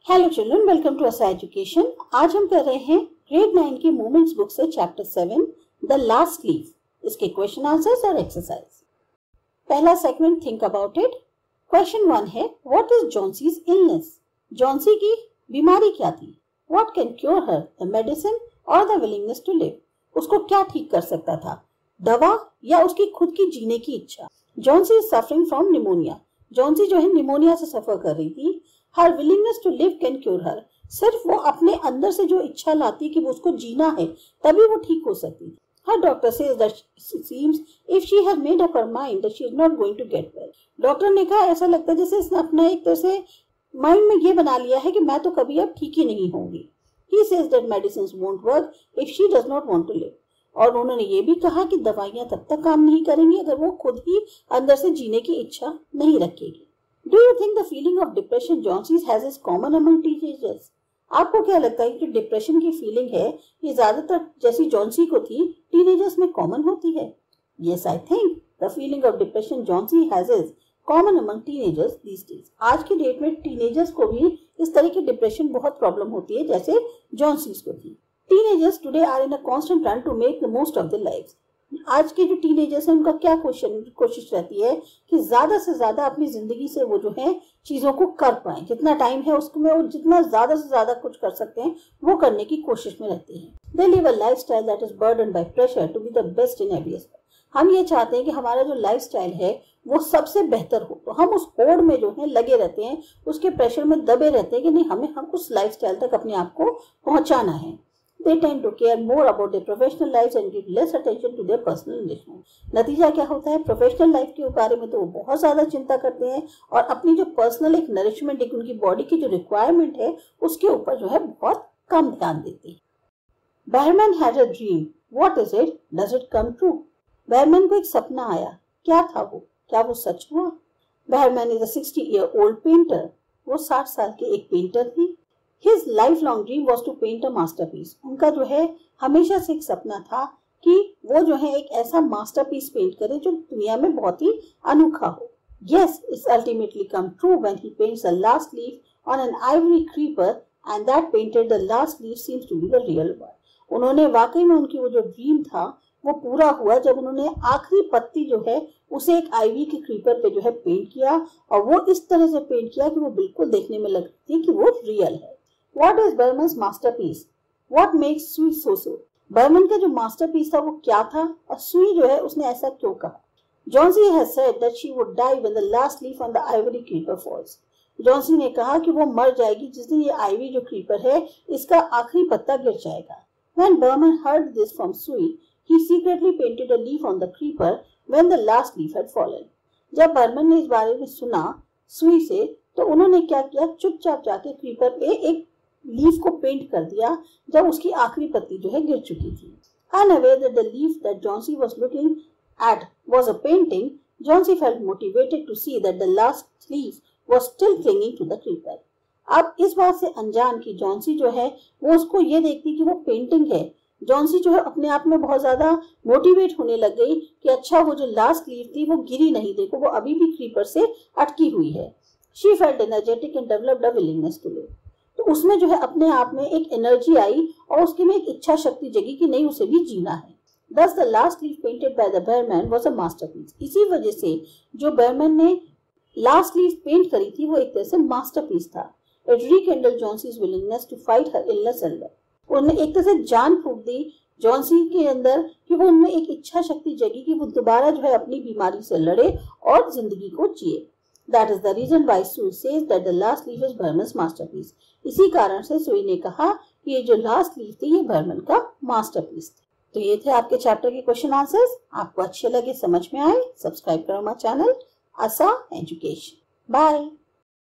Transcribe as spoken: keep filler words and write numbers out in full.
Hello children, welcome to Asa education. आज हम कर रहे हैं ग्रेड नाइन की मोमेंट्स बुक से chapter seven the last leaf. इसके क्वेश्चन आंसर्स और एक्सरसाइज। पहला segment think about it. Question one है what is Johnsy's illness. Johnsy की बीमारी क्या थी? What can cure her, the medicine और द विलिंगनेस टू लिव। उसको क्या ठीक कर सकता था, दवा या उसकी खुद की जीने की इच्छा। Johnsy is suffering from pneumonia. Johnsy जो है निमोनिया से सफर कर रही थी। Her willingness to live can cure her. सिर्फ वो अपने अंदर से जो इच्छा लाती कि वो उसको जीना है तभी वो ठीक हो सकती थी। Her doctor says that it seems if she has made up her mind that she is not going to get well। Doctor ने कहा ऐसा लगता है जैसे इसने अपना एक तरह से माइंड में ये बना लिया है कि मैं तो कभी अब ठीक ही नहीं होंगी। He says that medicines won't work if she does not want to live। और उन्होंने ये भी कहा कि दवाइयां तब तक काम नहीं करेंगी अगर वो खुद ही अंदर से जीने की इच्छा नहीं रखेगी। Do you think the feeling of depression Johnsy has is common among teenagers? आपको क्या लगता है कि डिप्रेशन की फीलिंग है ये ज्यादातर जैसी जॉन्सी को थी टीनेजर्स में कॉमन होती है? Yes, I think the feeling of depression Johnsy has is common among teenagers these days। आज की डेट में टीनेजर्स को भी इस तरह की डिप्रेशन बहुत प्रॉब्लम होती है जैसे जॉन्सीज को थी। Teenagers today are in a constant run to make the most of their lives। आज के जो टीनेजर्स हैं उनका क्या क्वेश्चन कोशिश रहती है कि ज्यादा से ज्यादा अपनी जिंदगी से वो जो है चीजों को कर पाए। जितना टाइम है उसमें वो जितना ज्यादा से ज्यादा कुछ कर सकते हैं वो करने की कोशिश में रहते हैं। They live a lifestyle that is burdened by pressure to be the best in every aspect. हम ये चाहते हैं कि हमारा जो लाइफस्टाइल है वो सबसे बेहतर हो, तो हम उस होड़ में जो है लगे रहते हैं, उसके प्रेशर में दबे रहते हैं कि नहीं हमें हम उस लाइफस्टाइल तक अपने आप को पहुंचाना है। They tend to care more about their professional lives and give less attention to their personal enrichment। नतीजा क्या होता है, प्रोफेशनल लाइफ के बारे में तो वो बहुत ज्यादा चिंता करते हैं और अपनी जो पर्सनल एक नरिशमेंट, एक उनकी बॉडी की जो रिक्वायरमेंट है उसके ऊपर जो है बहुत कम ध्यान देते हैं। Behrman had a dream, what is it, does it come true. Behrman को एक सपना आया, क्या था वो, क्या वो सच हुआ? Behrman is a sixty year old painter. वो साठ साल के एक पेंटर थी। His lifelong dream was to paint a masterpiece। उनका जो है हमेशा से एक सपना था कि वो जो है एक ऐसा मास्टरपीस पेंट करे जो दुनिया में बहुत ही अनोखा हो। Yes, it's ultimately come true when he paints the last leaf on an ivory creeper and that painted the last leaf seems to be the real one। उन्होंने वाकई में उनकी वो जो ड्रीम था वो पूरा हुआ जब उन्होंने आखिरी पत्ती जो है उसे एक आईवी के क्रीपर पे जो है पेंट किया और वो इस तरह से पेंट किया कि वो बिल्कुल देखने में लगती थी कि वो रियल है। What is Berman's masterpiece? What makes Sui so so? Burman का जो मास्टरपीस था वो क्या था और सुई जो है उसने ऐसा क्यों कहा? Johnsy has said that she would die when the last leaf on the ivory creeper falls। Johnsy ने कहा कि वो मर जाएगी जिस दिन ये आईवी जो क्रीपर है इसका आखिरी पत्ता गिर जाएगा। When Berman heard this from Sui, he secretly painted a leaf on the creeper when the last leaf had fallen। जब बर्मन ने इस बारे में सुना सुई से तो उन्होंने क्या किया, चुपचाप जाके क्रीपर पे एक लीफ को पेंट कर दिया जब उसकी आखिरी पत्ती जो है गिर चुकी थी। Unaware that the leaf that Johnsy was looking at was a painting, Johnsy felt motivated to see that the last leaf was still clinging to the creeper। अब इस बात से अनजान की जॉन्सी जो है वो उसको ये देखती कि वो पेंटिंग है। जॉन्सी जो है अपने आप में बहुत ज्यादा मोटिवेट होने लग गई कि अच्छा वो जो लास्ट लीफ थी वो गिरी नहीं, देखो वो अभी भी क्रीपर से अटकी हुई है। She felt energetic and developed a willingness to live। तो उसमें जो है अपने आप में एक एनर्जी आई और उसके में एक इच्छा शक्ति जगी कि नहीं उसे भी जीना है। Thus the last leaf painted by the Behrman was a masterpiece। इसी वजह से जो बेरमैन ने लास्ट लीफ पेंट करी थी वो एक तरह से मास्टरपीस था। It rekindled Johnson's willingness to fight her illness and live। उन्होंने एक तरह से जान फूंक दी जॉन्सी के अंदर कि वो उनमें एक इच्छा शक्ति जगी कि वो दोबारा जो है अपनी बीमारी से लड़े और जिंदगी को जिए। That is the reason why Sui says that the last leaf is Berman's masterpiece। इसी कारण से सुई ने कहा कि ये जो लास्ट लीफ थी ये बर्मन का मास्टरपीस थी। तो ये थे आपके चैप्टर के क्वेश्चन आंसर्स। आपको अच्छे लगे, समझ में आए, सब्सक्राइब करो हमारा चैनल असा एजुकेशन। बाय।